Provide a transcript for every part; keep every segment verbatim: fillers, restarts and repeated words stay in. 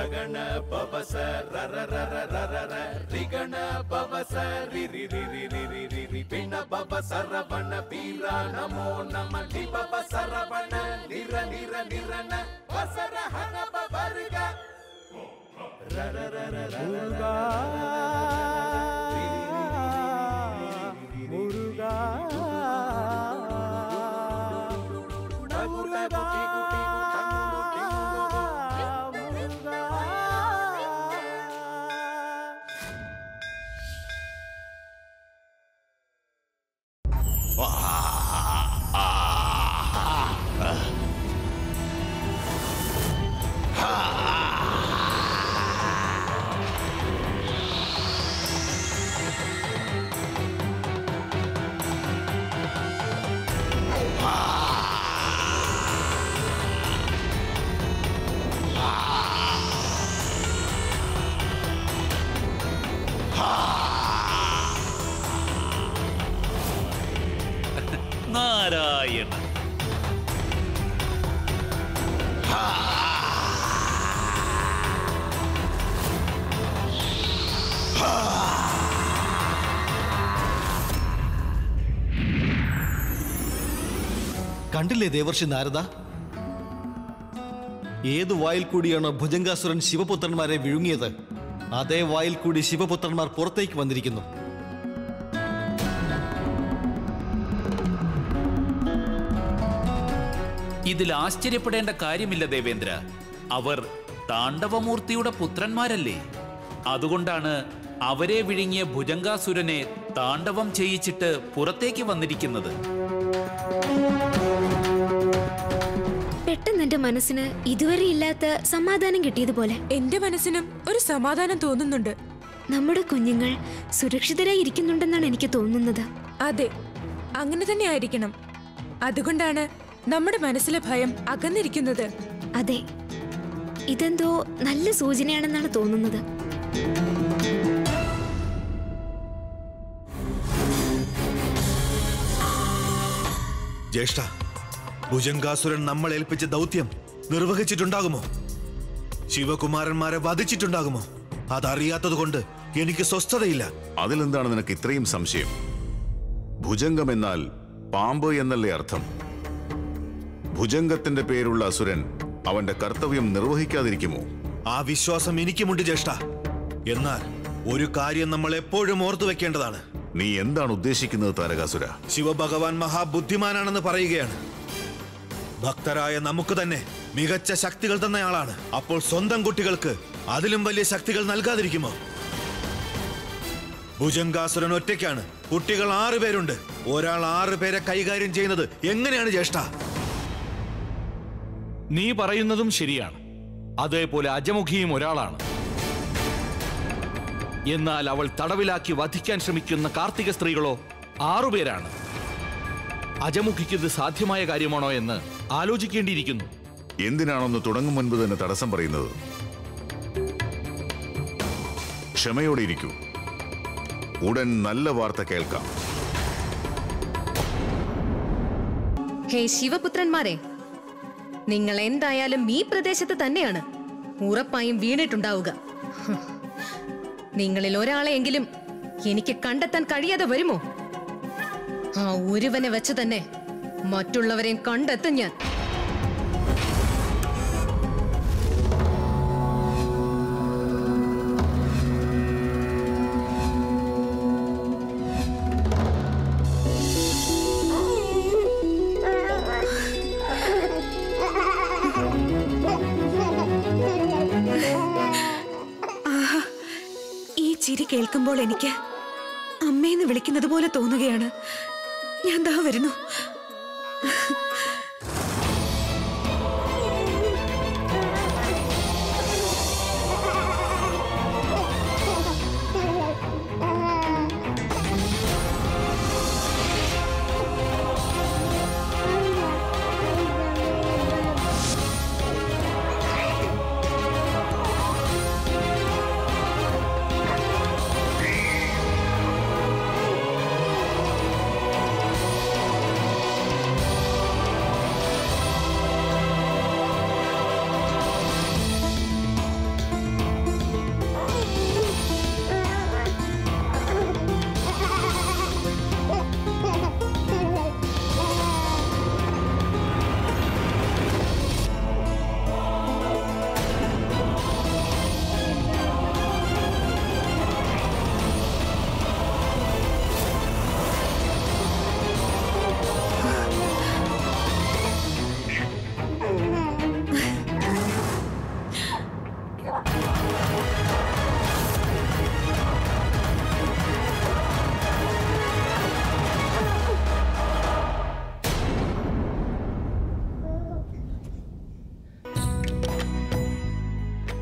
ರಗಣ ಪವಸ ರರ ರರ ರರ ರ ರಿಗಣ ಪವಸ ರಿ ರಿ ರಿ ರಿ ರಿ ರಿ ರಿ ರಿ ಪಿಣ ಪವ ಸರವಣ ವೀರ ನಮೋ ನಮ ಲಿ ಪವ ಸರವಣ ನಿರ ನಿರ ನಿರನ ವಸರ ಹನ ಪವರ್ಗ ರರ ರರ ರರ ಮುರುಗಾ നാരായണ കണ്ടില്ലേ ദേവർഷി നാരദ? ഏതു വായിൽ കൂടിയാണോ ഭുജംഗാസുരൻ ശിവപുത്രന്മാരെ വിഴുങ്ങിയത്, അതേ വായിൽ കൂടി ശിവപുത്രന്മാർ പുറത്തേക്ക് വന്നിരിക്കുന്നു. ഇതിൽ ആശ്ചര്യപ്പെടേണ്ട കാര്യമില്ല ദേവേന്ദ്ര. അവർ താണ്ഡവമൂർത്തിയുടെ പുത്രന്മാരല്ലേ? അതുകൊണ്ടാണ് അവരെ വിഴുങ്ങിയ ഭുജംഗാസുരനെ താണ്ഡവം ചെയ്യിച്ചിട്ട് പുറത്തേക്ക് വന്നിരിക്കുന്നത്. പെട്ടെന്ന് എന്റെ മനസ്സിന് ഇതുവരെ ഇല്ലാത്ത സമാധാനം കിട്ടിയതുപോലെ. എന്റെ മനസ്സിനും ഒരു സമാധാനം തോന്നുന്നുണ്ട്. നമ്മുടെ കുഞ്ഞുങ്ങൾ സുരക്ഷിതരായി ഇരിക്കുന്നുണ്ടെന്നാണ് എനിക്ക് തോന്നുന്നത്. അതെ, അങ്ങനെ തന്നെ ആയിരിക്കണം. അതുകൊണ്ടാണ് നമ്മുടെ മനസ്സിലെ ഭയം അകന്നിരിക്കുന്നത്. അതെ, ഇതെന്തോ നല്ല സൂചനയാണെന്നാണ് തോന്നുന്നത്. ജ്യേഷ്ഠ, ഭുജംഗാസുരൻ നമ്മൾ ഏൽപ്പിച്ച ദൗത്യം നിർവഹിച്ചിട്ടുണ്ടാകുമോ? ശിവകുമാരന്മാരെ വധിച്ചിട്ടുണ്ടാകുമോ? അതറിയാത്തത് കൊണ്ട് എനിക്ക് സ്വസ്ഥതയില്ല. അതിലെന്താണ് നിനക്ക് ഇത്രയും സംശയം? ഭുജംഗം എന്നാൽ പാമ്പ് എന്നല്ലേ അർത്ഥം? ഭുജംഗത്തിന്റെ പേരുള്ള അസുരൻ അവന്റെ കർത്തവ്യം നിർവഹിക്കാതിരിക്കുമോ? ആ വിശ്വാസം എനിക്കുമുണ്ട് ജ്യേഷ്ഠ. എന്നാൽ ഒരു കാര്യം നമ്മൾ എപ്പോഴും ഓർത്തു വെക്കേണ്ടതാണ്. നീ എന്താണ് ഉദ്ദേശിക്കുന്നത് താരകാസുര? ശിവഭഗവാൻ മഹാബുദ്ധിമാനാണെന്ന് പറയുകയാണ്. ഭക്തരായ നമുക്ക് തന്നെ മികച്ച ശക്തികൾ തന്നയാളാണ്. അപ്പോൾ സ്വന്തം കുട്ടികൾക്ക് അതിലും വലിയ ശക്തികൾ നൽകാതിരിക്കുമോ? ഭുജംഗാസുരൻ ഒറ്റയ്ക്കാണ്, കുട്ടികൾ ആറു പേരുണ്ട്. ഒരാൾ ആറു പേരെ കൈകാര്യം ചെയ്യുന്നത് എങ്ങനെയാണ് ജ്യേഷ്ഠ? നീ പറയുന്നതും ശരിയാണ്. അതേപോലെ അജമുഖിയും ഒരാളാണ്. എന്നാൽ അവൾ തടവിലാക്കി വധിക്കാൻ ശ്രമിക്കുന്ന കാർത്തിക സ്ത്രീകളോ ആറുപേരാണ്. അജമുഖിക്ക് സാധ്യമായ കാര്യമാണോ എന്ന് ആലോചിക്കേണ്ടിയിരിക്കുന്നു. എന്തിനാണൊന്ന് തുടങ്ങും മുൻപ് തന്നെ തടസ്സം പറയുന്നത്? ക്ഷമയോടെ ഇരിക്കൂ, ഉടൻ നല്ല വാർത്ത കേൾക്കാം. ഹേ ശിവപുത്രന്മാരെ, നിങ്ങൾ എന്തായാലും ഈ പ്രദേശത്ത് തന്നെയാണ് ഉറപ്പായും വീണിട്ടുണ്ടാവുക. നിങ്ങളിൽ ഒരാളെയെങ്കിലും എനിക്ക് കണ്ടെത്താൻ കഴിയാതെ വരുമോ? ആ ഒരുവനെ വെച്ച് തന്നെ മറ്റുള്ളവരെയും കണ്ടെത്തും ഞാൻ. ചിരി കേൾക്കുമ്പോൾ എനിക്ക് അമ്മയെന്ന് വിളിക്കുന്നത് പോലെ തോന്നുകയാണ്. ഞാൻ ദാ വരുന്നു.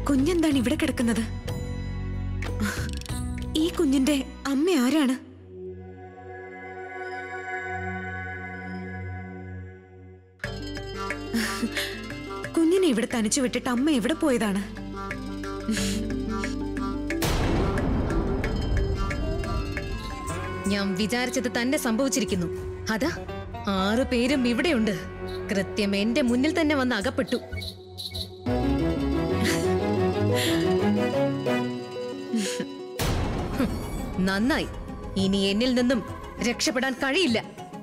കുഞ്ഞെന്താണ് ഇവിടെ കിടക്കുന്നത്? ഈ കുഞ്ഞിന്റെ അമ്മ ആരാണ്? കുഞ്ഞിനെ ഇവിടെ തനിച്ചു വിട്ടിട്ട് അമ്മ എവിടെ പോയതാണ്? ഞാൻ വിചാരിച്ചത് തന്നെ സംഭവിച്ചിരിക്കുന്നു. അതാ ആറു പേരും ഇവിടെയുണ്ട്. കൃത്യം എന്റെ മുന്നിൽ തന്നെ വന്ന് അകപ്പെട്ടു. നന്നായി. ഇനി എന്നിൽ നിന്നും രക്ഷപ്പെടാൻ കഴിയില്ല.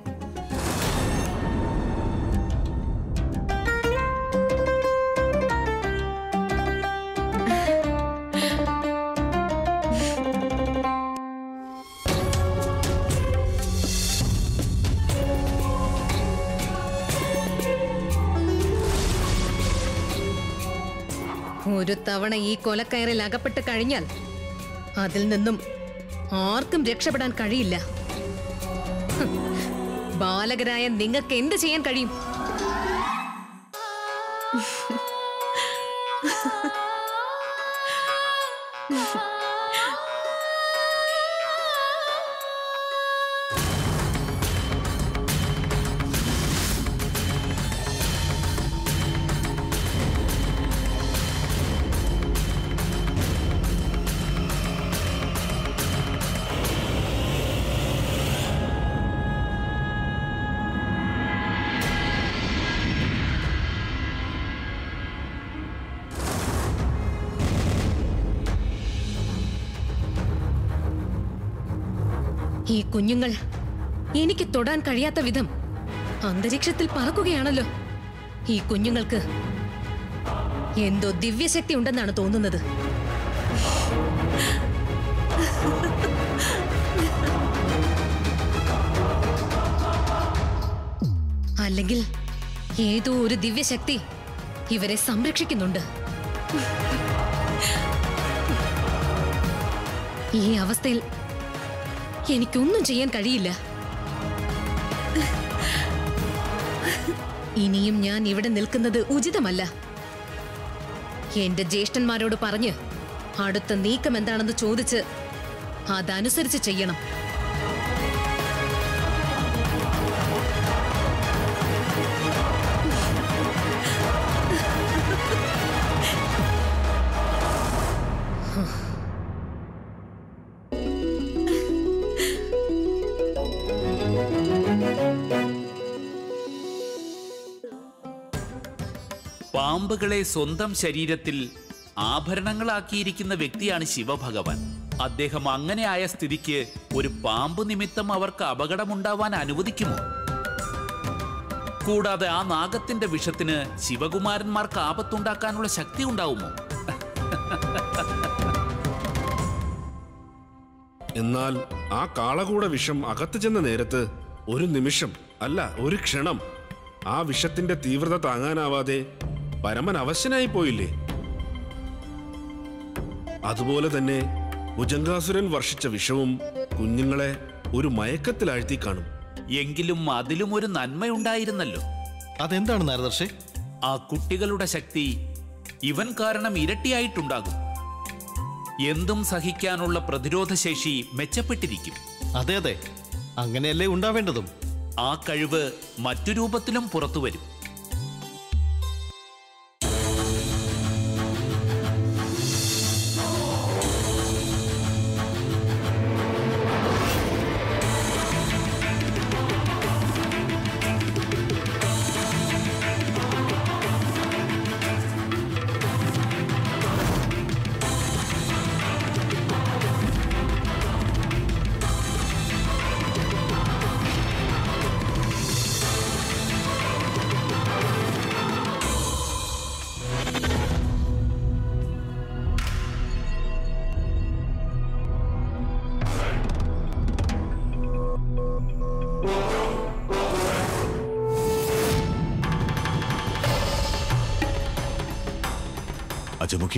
ഒരു തവണ ഈ കൊലക്കയറിൽ അകപ്പെട്ട് കഴിഞ്ഞാൽ അതിൽ നിന്നും ആർക്കും രക്ഷപ്പെടാൻ കഴിയില്ല. ബാലകരായ നിങ്ങൾക്ക് എന്ത് ചെയ്യാൻ കഴിയും? ഈ കുഞ്ഞുങ്ങൾ എനിക്ക് തൊടാൻ കഴിയാത്ത വിധം അന്തരീക്ഷത്തിൽ പറക്കുകയാണല്ലോ. ഈ കുഞ്ഞുങ്ങൾക്ക് എന്തോ ദിവ്യശക്തി ഉണ്ടെന്നാണ് തോന്നുന്നത്. അല്ലെങ്കിൽ ഏതോ ഒരു ദിവ്യശക്തി ഇവരെ സംരക്ഷിക്കുന്നുണ്ട്. ഈ അവസ്ഥയിൽ എനിക്കൊന്നും ചെയ്യാൻ കഴിയില്ല. ഇനിയും ഞാൻ ഇവിടെ നിൽക്കുന്നത് ഉചിതമല്ല. എന്റെ ജ്യേഷ്ഠന്മാരോട് പറഞ്ഞ് അടുത്ത നീക്കം എന്താണെന്ന് ചോദിച്ച് അതനുസരിച്ച് ചെയ്യണം. പാമ്പുകളെ സ്വന്തം ശരീരത്തിൽ ആഭരണങ്ങളാക്കിയിരിക്കുന്ന വ്യക്തിയാണ് ശിവഭഗവാൻ. അദ്ദേഹം അങ്ങനെ ആയ സ്ഥിതിക്ക് ഒരു പാമ്പ് നിമിത്തം അവർക്ക് അപകടമുണ്ടാവാൻ അനുവദിക്കുമോ? കൂടാതെ ആ നാഗത്തിന്റെ വിഷത്തിന് ശിവകുമാരന്മാർക്ക് ആപത്തുണ്ടാക്കാനുള്ള ശക്തി ഉണ്ടാവുമോ? എന്നാൽ ആ കാളകൂട വിഷം അകത്ത് ചെന്ന നേരത്ത് ഒരു നിമിഷം അല്ല ഒരു ക്ഷണം ആ വിഷത്തിന്റെ തീവ്രത താങ്ങാനാവാതെ പരമൻ അവശനായി പോയില്ലേ? അതുപോലെ തന്നെ ഭുജംഗാസുരൻ വർഷിച്ച വിഷവും കുഞ്ഞുങ്ങളെ ഒരു മയക്കത്തിലാഴ്ത്തി കാണും. എങ്കിലും അതിലും ഒരു നന്മയുണ്ടായിരുന്നല്ലോ. അതെന്താണ് നാരദർശേ? ആ കുട്ടികളുടെ ശക്തി ഇവൻ കാരണം ഇരട്ടിയായിട്ടുണ്ടാകും. എന്തും സഹിക്കാനുള്ള പ്രതിരോധശേഷി മെച്ചപ്പെട്ടിരിക്കും. അതെ അതെ, അങ്ങനെയല്ലേ ഉണ്ടാവേണ്ടതും. ആ കഴിവ് മറ്റു രൂപത്തിലും പുറത്തുവരും. അജമുഖി,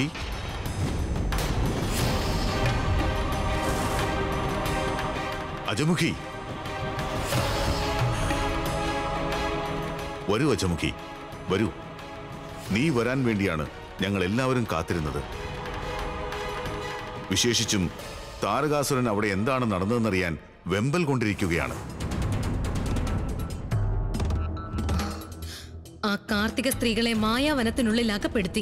അജമുഖി, വരൂ അജമുഖി, വരൂ. നീ വരാൻ വേണ്ടിയാണ് ഞങ്ങൾ എല്ലാവരും കാത്തിരുന്നത്. വിശേഷിച്ചും താരകാസുരൻ അവിടെ എന്താണ് നടന്നതെന്നറിയാൻ വെമ്പൽ കൊണ്ടിരിക്കുകയാണ്. ആ കാർത്തിക സ്ത്രീകളെ മായാവനത്തിനുള്ളിൽ അകപ്പെടുത്തി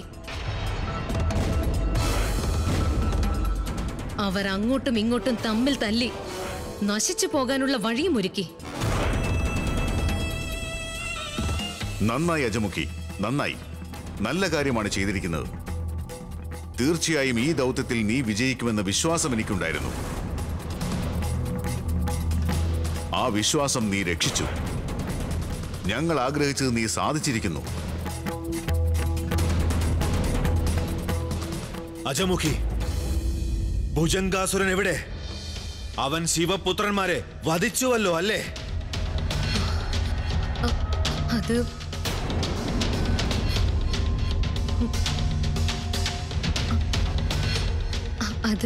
അവർ അങ്ങോട്ടും ഇങ്ങോട്ടും തമ്മിൽ തല്ലി നശിച്ചു പോകാനുള്ള വഴിയും ഒരുക്കി. നന്നായി അജമുഖി, നന്നായി. നല്ല കാര്യമാണ് ചെയ്തിരിക്കുന്നത്. തീർച്ചയായും ഈ ദൗത്യത്തിൽ നീ വിജയിക്കുമെന്ന വിശ്വാസം എനിക്കുണ്ടായിരുന്നു. ആ വിശ്വാസം നീ രക്ഷിച്ചു. ഞങ്ങൾ ആഗ്രഹിച്ചത് നീ സാധിച്ചിരിക്കുന്നു. അജമുഖി, ഭുജംഗാസുരൻ എവിടെ? അവൻ ശിവപുത്രന്മാരെ വധിച്ചുവല്ലോ അല്ലേ? അത് അത്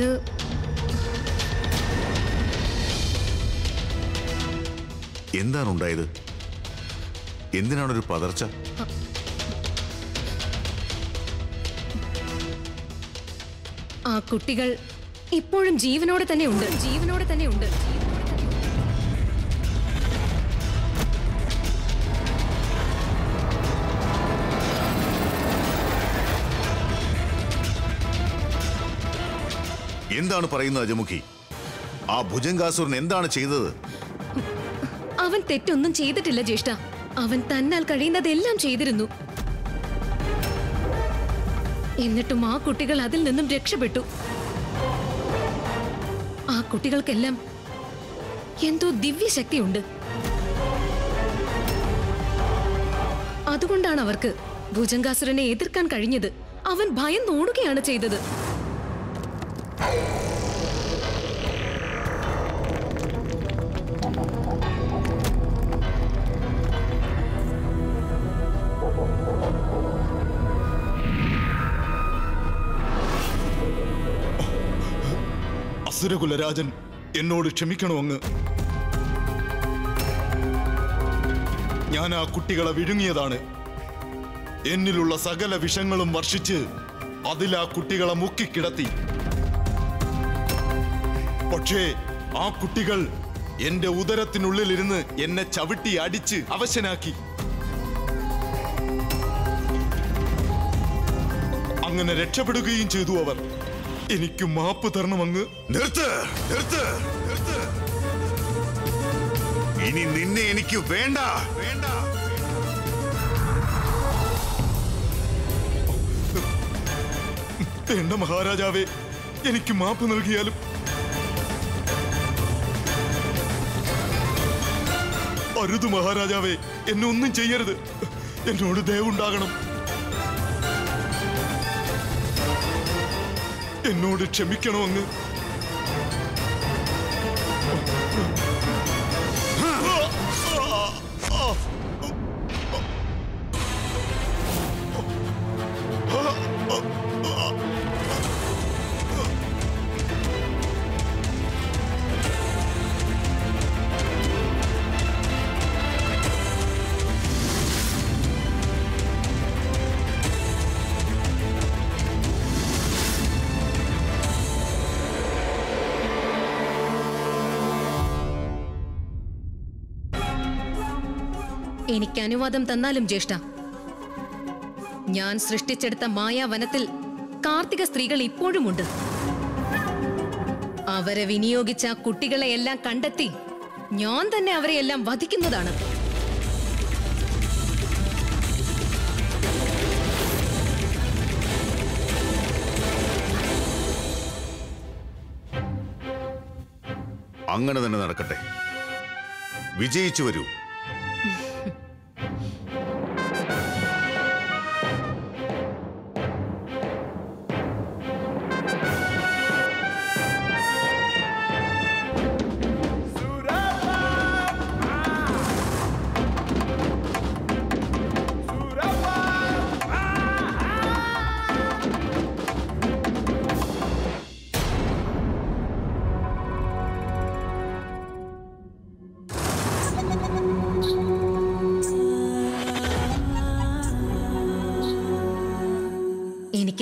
എന്താണ് ഉണ്ടായത്? എന്തിനാണൊരു പതർച്ച? ആ കുട്ടികൾ ഇപ്പോഴും ജീവനോടെ തന്നെ ഉണ്ട് ജീവനോടെ തന്നെ ഉണ്ട് എന്താണ് പറയുന്നത് അജമുഖി? ആ ഭുജംഗാസുരൻ എന്താണ് ചെയ്തത്? അവൻ തെറ്റൊന്നും ചെയ്തിട്ടില്ല ജ്യേഷ്ഠ. അവൻ തന്നാൽ കഴിയുന്നതെല്ലാം ചെയ്തിരുന്നു. എന്നിട്ടും ആ കുട്ടികൾ അതിൽ നിന്നും രക്ഷപ്പെട്ടു. ആ കുട്ടികൾക്കെല്ലാം എന്തോ ദിവ്യശക്തിയുണ്ട്. അതുകൊണ്ടാണ് അവർക്ക് ഭുജംഗാസുരനെ എതിർക്കാൻ കഴിഞ്ഞത്. അവൻ ഭയന്നോടുകയാണ് ചെയ്തത്. അസുരകുലരാജൻ, എന്നോട് ക്ഷമിക്കണമങ്ങ്. ഞാൻ ആ കുട്ടികളെ വിഴുങ്ങിയതാണ്. എന്നിലുള്ള സകല വിഷങ്ങളും വർഷിച്ച് അതിൽ ആ കുട്ടികളെ മുക്കിക്കിടത്തി. പക്ഷേ ആ കുട്ടികൾ എന്റെ ഉദരത്തിനുള്ളിലിരുന്ന് എന്നെ ചവിട്ടി അടിച്ച് അവശനാക്കി. അങ്ങനെ രക്ഷപ്പെടുകയും ചെയ്തു അവർ. എനിക്ക് മാപ്പ് തരണമങ്ങ്. നിർത്ത് നിർത്ത് നിർത്ത്. ഇനി നിന്നെ എനിക്ക് വേണ്ട വേണ്ട. വേണ്ട മഹാരാജാവേ, എനിക്ക് മാപ്പ് നൽകിയാലും. അരുത് മഹാരാജാവേ, എന്നെ ഒന്നും ചെയ്യരുത്. എന്നോട് ദയവുണ്ടാകണം. എന്നോട് ക്ഷമിക്കണമെന്ന്. എനിക്ക് അനുവാദം തന്നാലും ജ്യേഷ്ഠ, ഞാൻ സൃഷ്ടിച്ചെടുത്ത മായാവനത്തിൽ കാർത്തിക സ്ത്രീകൾ ഇപ്പോഴുമുണ്ട്. അവരെ വിനിയോഗിച്ച കുട്ടികളെയെല്ലാം കണ്ടെത്തി ഞാൻ തന്നെ അവരെയെല്ലാം വധിക്കുന്നതാണ്. അങ്ങനെ തന്നെ നടക്കട്ടെ. വിജയിച്ചു വരൂ.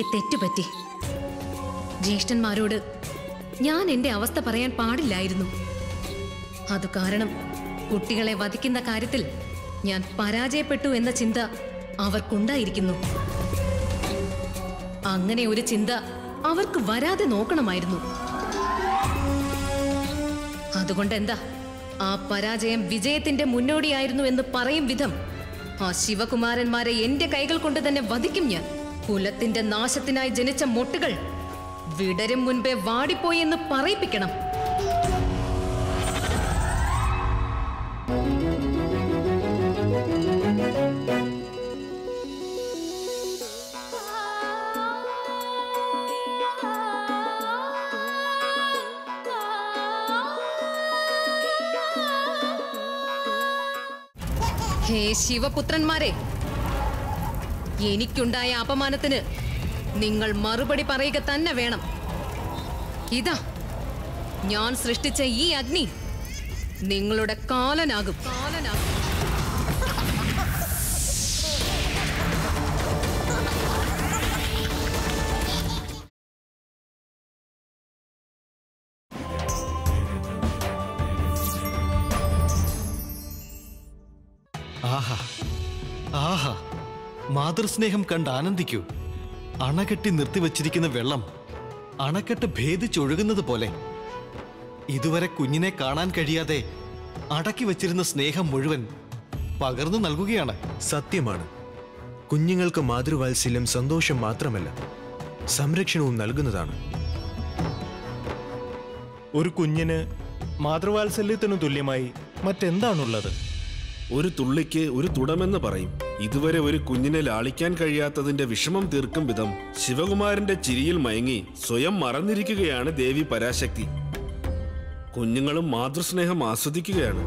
തെറ്റുപറ്റി. ജ്യേഷ്ഠന്മാരോട് ഞാൻ എന്റെ അവസ്ഥ പറയാൻ പാടില്ലായിരുന്നു. അതു കാരണം കുട്ടികളെ വധിക്കുന്ന കാര്യത്തിൽ ഞാൻ പരാജയപ്പെട്ടു എന്ന ചിന്ത അവർക്കുണ്ടായിരിക്കുന്നു. അങ്ങനെ ഒരു ചിന്ത അവർക്ക് വരാതെ നോക്കണമായിരുന്നു. അതുകൊണ്ട് എന്താ, ആ പരാജയം വിജയത്തിന്റെ മുന്നോടിയായിരുന്നു എന്ന് പറയും വിധം ആ ശിവകുമാരന്മാരെ എന്റെ കൈകൾ കൊണ്ട് തന്നെ വധിക്കും ഞാൻ. കുലത്തിന്റെ നാശത്തിനായി ജനിച്ച മൊട്ടുകൾ വിടരും മുൻപേ വാടിപ്പോയി എന്ന് പറയിപ്പിക്കണം. ഹേ ശിവപുത്രന്മാരെ, എനിക്കുണ്ടായ അപമാനത്തിന് നിങ്ങൾ മറുപടി പറയുക തന്നെ വേണം. ഇതാ ഞാൻ സൃഷ്ടിച്ച ഈ അഗ്നി നിങ്ങളുടെ കാലനാകും കാലനാകും ആഹാ ആഹാ മാതൃസ്നേഹം കണ്ട് ആനന്ദിക്കൂ. അണകെട്ടി നിർത്തിവച്ചിരിക്കുന്ന വെള്ളം അണക്കെട്ട് ഭേദിച്ചൊഴുകുന്നത് പോലെ ഇതുവരെ കുഞ്ഞിനെ കാണാൻ കഴിയാതെ അടക്കി വച്ചിരുന്ന സ്നേഹം മുഴുവൻ പകർന്നു നൽകുകയാണ്. സത്യമാണ്. കുഞ്ഞുങ്ങൾക്ക് മാതൃവാത്സല്യം സന്തോഷം മാത്രമല്ല, സംരക്ഷണവും നൽകുന്നതാണ്. ഒരു കുഞ്ഞിന് മാതൃവാത്സല്യത്തിനു തുല്യമായി മറ്റെന്താണുള്ളത്? ഒരു തുള്ളിക്ക് ഒരു തുടമെന്ന് പറയും. ഇതുവരെ ഒരു കുഞ്ഞിനെ ലാളിക്കാൻ കഴിയാത്തതിന്റെ വിഷമം തീർക്കും വിധം ശിവകുമാരന്റെ ചിരിയിൽ മയങ്ങി സ്വയം മറന്നിരിക്കുകയാണ് ദേവി പരാശക്തി. കുഞ്ഞുങ്ങളും മാതൃസ്നേഹം ആസ്വദിക്കുകയാണ്.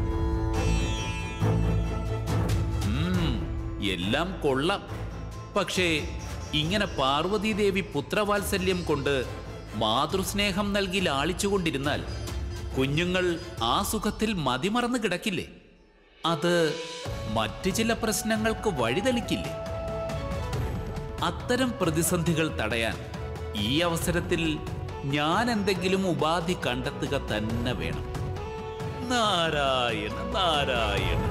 എല്ലാം കൊള്ളാം. പക്ഷേ ഇങ്ങനെ പാർവതീദേവി പുത്രവാത്സല്യം കൊണ്ട് മാതൃസ്നേഹം നൽകി ലാളിച്ചുകൊണ്ടിരുന്നാൽ കുഞ്ഞുങ്ങൾ ആ സുഖത്തിൽ മതിമറന്ന് കിടക്കില്ലേ? അത് മറ്റു ചില പ്രശ്നങ്ങൾക്ക് വഴിതെളിക്കില്ലേ? അത്തരം പ്രതിസന്ധികൾ തടയാൻ ഈ അവസരത്തിൽ ഞാൻ എന്തെങ്കിലും ഉപാധി കണ്ടെത്തുക തന്നെ വേണം. നാരായണ നാരായണ.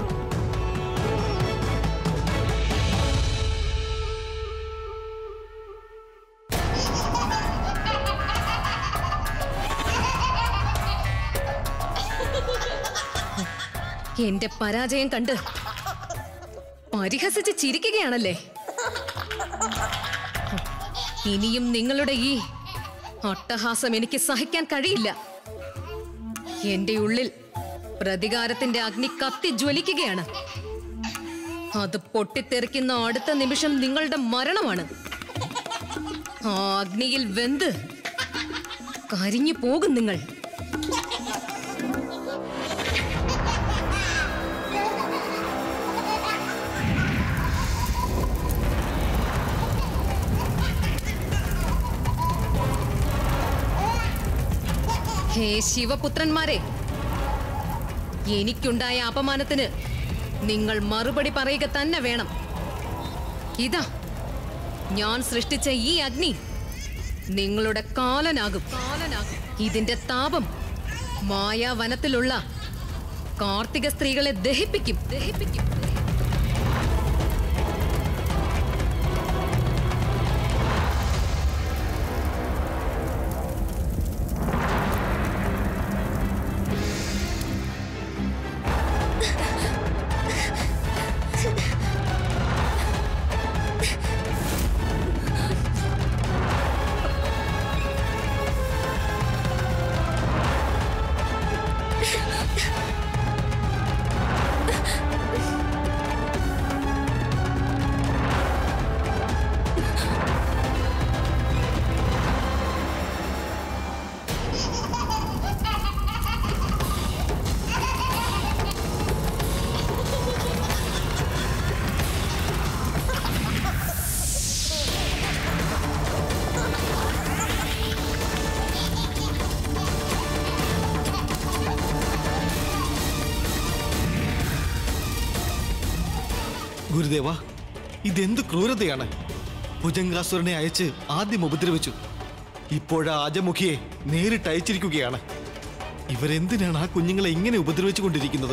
എന്റെ പരാജയം കണ്ട് പരിഹസിച്ച് ചിരിക്കുകയാണല്ലേ? ഇനിയും നിങ്ങളുടെ ഈ അട്ടഹാസം എനിക്ക് സഹിക്കാൻ കഴിയില്ല. എന്റെ ഉള്ളിൽ പ്രതികാരത്തിന്റെ അഗ്നി കത്തി ജ്വലിക്കുകയാണ്. അത് പൊട്ടിത്തെറിക്കുന്ന അടുത്ത നിമിഷം നിങ്ങളുടെ മരണമാണ്. ആ അഗ്നിയിൽ വെന്ത് കരിഞ്ഞു പോകും നിങ്ങൾ. ഹേ ശിവപുത്രന്മാരെ, എനിക്കുണ്ടായ അപമാനത്തിന് നിങ്ങൾ മറുപടി പറയുക തന്നെ വേണം. ഇതാ ഞാൻ സൃഷ്ടിച്ച ഈ അഗ്നി നിങ്ങളുടെ കാലനാകും കാലനാകും ഇതിന്റെ താപം മായാവനത്തിലുള്ള കാർത്തിക സ്ത്രീകളെ ദഹിപ്പിക്കും ദഹിപ്പിക്കും ഗുരുദേവ, ഇതെന്ത് ക്രൂരതയാണ്! ഭുജംഗാസുരനെ അയച്ച് ആദ്യം ഉപദ്രവിച്ചു. ഇപ്പോഴാ അജമുഖിയെ നേരിട്ട് അയച്ചിരിക്കുകയാണ്. ഇവരെന്തിനാണ് ആ കുഞ്ഞുങ്ങളെ ഇങ്ങനെ ഉപദ്രവിച്ചു കൊണ്ടിരിക്കുന്നത്?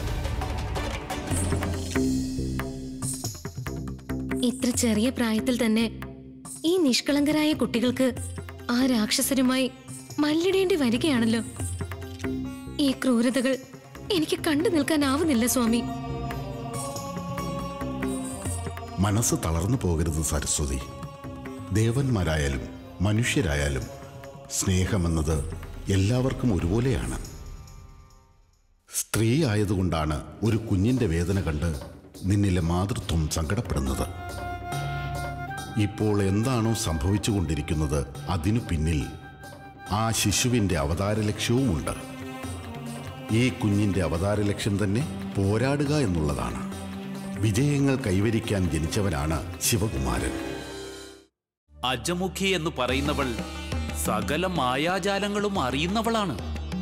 ഇത്ര ചെറിയ പ്രായത്തിൽ തന്നെ ഈ നിഷ്കളങ്കരായ കുട്ടികൾക്ക് ആ രാക്ഷസരുമായി മല്ലിടേണ്ടി വരികയാണല്ലോ. ഈ ക്രൂരതകൾ എനിക്ക് കണ്ടു നിൽക്കാനാവുന്നില്ല സ്വാമി. മനസ്സ് തളർന്നു പോകരുത് സരസ്വതി. ദേവന്മാരായാലും മനുഷ്യരായാലും സ്നേഹമെന്നത് എല്ലാവർക്കും ഒരുപോലെയാണ്. സ്ത്രീ ആയതുകൊണ്ടാണ് ഒരു കുഞ്ഞിൻ്റെ വേദന കണ്ട് നിന്നിലെ മാതൃത്വം സങ്കടപ്പെടുന്നത്. ഇപ്പോൾ എന്താണോ സംഭവിച്ചുകൊണ്ടിരിക്കുന്നത് അതിനു പിന്നിൽ ആ ശിശുവിൻ്റെ അവതാര ലക്ഷ്യവുമുണ്ട്. ഈ കുഞ്ഞിൻ്റെ അവതാര ലക്ഷ്യം തന്നെ പോരാടുക എന്നുള്ളതാണ്. വിജയങ്ങൾ കൈവരിക്കാൻ ജനിച്ചവനാണ് ശിവകുമാരൻ. അജമുഖി എന്ന് പറയുന്നവൾ സകല മായാജാലങ്ങളും അറിയുന്നവളാണ്.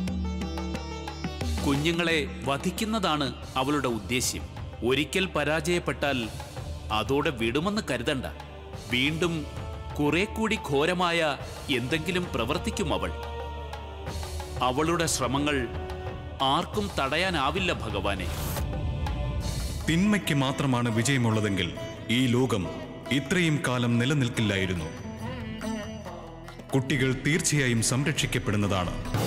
കുഞ്ഞുങ്ങളെ വധിക്കുന്നതാണ് അവളുടെ ഉദ്ദേശ്യം. ഒരിക്കൽ പരാജയപ്പെട്ടാൽ അതോടെ വിടുമെന്ന് കരുതണ്ട. വീണ്ടും കുറെ കൂടി ഘോരമായ എന്തെങ്കിലും പ്രവർത്തിക്കും അവൾ. അവളുടെ ശ്രമങ്ങൾ ആർക്കും തടയാനാവില്ല ഭഗവാനെ. തിന്മയ്ക്ക് മാത്രമാണ് വിജയമുള്ളതെങ്കിൽ ഈ ലോകം ഇത്രയും കാലം നിലനിൽക്കില്ലായിരുന്നു. കുട്ടികൾ തീർച്ചയായും സംരക്ഷിക്കപ്പെടുന്നതാണ്.